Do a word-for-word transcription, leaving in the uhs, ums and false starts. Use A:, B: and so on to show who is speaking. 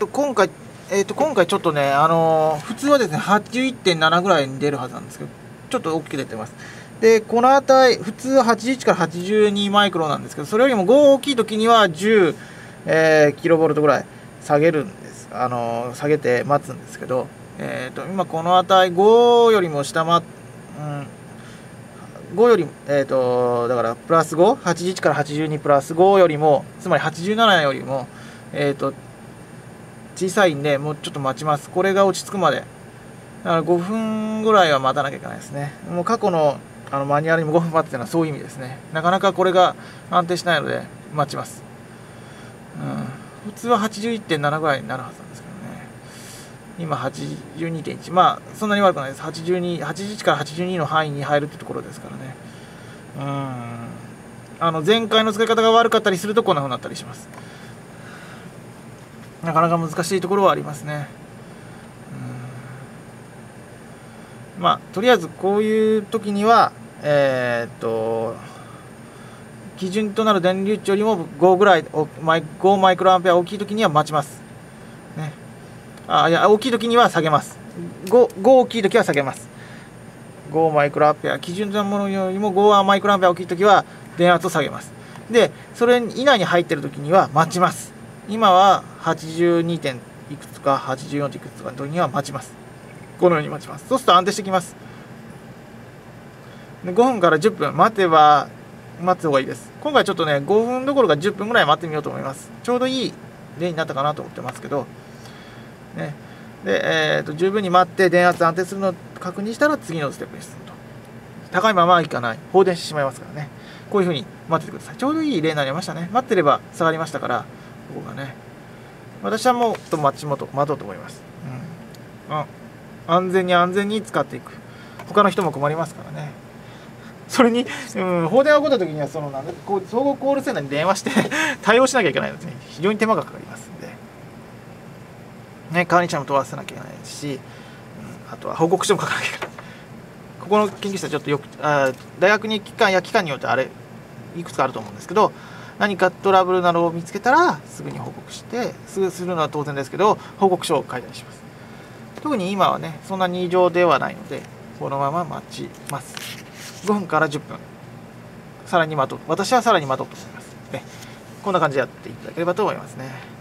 A: と今回えっと今回ちょっとね、あのー、普通はですね はちじゅういってんなな ぐらいに出るはずなんですけど、ちょっと大きく出てます。でこの値普通ははちじゅういちからはちじゅうにマイクロなんですけど、それよりもご大きい時にはじゅう、えー、キロボルトぐらい下げるんです。あのー、下げて待つんですけど、えー、と今この値ごよりも下回っ、うん、ごより、えー、とだからプラスご、はちじゅういちからはちじゅうにプラスごよりも、つまりはちじゅうななよりも、えー、と小さいんで、もうちょっと待ちます。これが落ち着くまで。だからごふんぐらいは待たなきゃいけないですね。もう過去の、あのマニュアルにもごふん待つというのはそういう意味ですね。なかなかこれが安定しないので待ちます。うん、普通は はちじゅういってんなな ぐらいになるはずなんですけどね。今 はちじゅうにてんいち。まあそんなに悪くないです。はちじゅうに、はちじゅういちからはちじゅうにの範囲に入るってところですからね。うん。あの前回の使い方が悪かったりするとこんな風になったりします。なかなか難しいところはありますね。うん、まあとりあえずこういう時にはえー、っと基準となる電流値よりもごぐらい、ごマイクロアンペア大きい時には待ちます、ね、あいや大きい時には下げます。 5, 5大きい時は下げます。ごマイクロアンペア基準となるものよりもごマイクロアンペア大きい時は電圧を下げます。でそれ以内に入っている時には待ちます。今ははちじゅうにてんいくつかはちじゅうよんてんいくつかの時には待ちます。このように待ちます。そうすると安定してきます。でごふんからじゅっぷん待てば待つ方がいいです。今回ちょっとねごふんどころかじゅっぷんぐらい待ってみようと思います。ちょうどいい例になったかなと思ってますけどね。で、えー、と十分に待って電圧安定するのを確認したら次のステップに進むと。高いままいかない、放電してしまいますからね。こういうふうに待っててください。ちょうどいい例になりましたね。待ってれば下がりましたから、ここがね、私はもっと待ちもと待とうと思います、うん、あ安全に安全に使っていく。他の人も困りますからね。それに、うん、放電が起こった時にはそのなんだこう総合コールセンターに電話して対応しなきゃいけないので、ね、非常に手間がかかりますんで、ね、管理者も問わせなきゃいけないですし、うん、あとは報告書も書かなきゃいけない。ここの研究室はちょっとよくあ大学に機関や機関によってあれいくつかあると思うんですけど、何かトラブルなどを見つけたらすぐに報告して、すぐするのは当然ですけど報告書を書いたりします。特に今はねそんなに異常ではないのでこのまま待ちます。ごふんからじゅっぷんさらに待とう。私はさらに待とうと思います、ね、こんな感じでやっていただければと思いますね。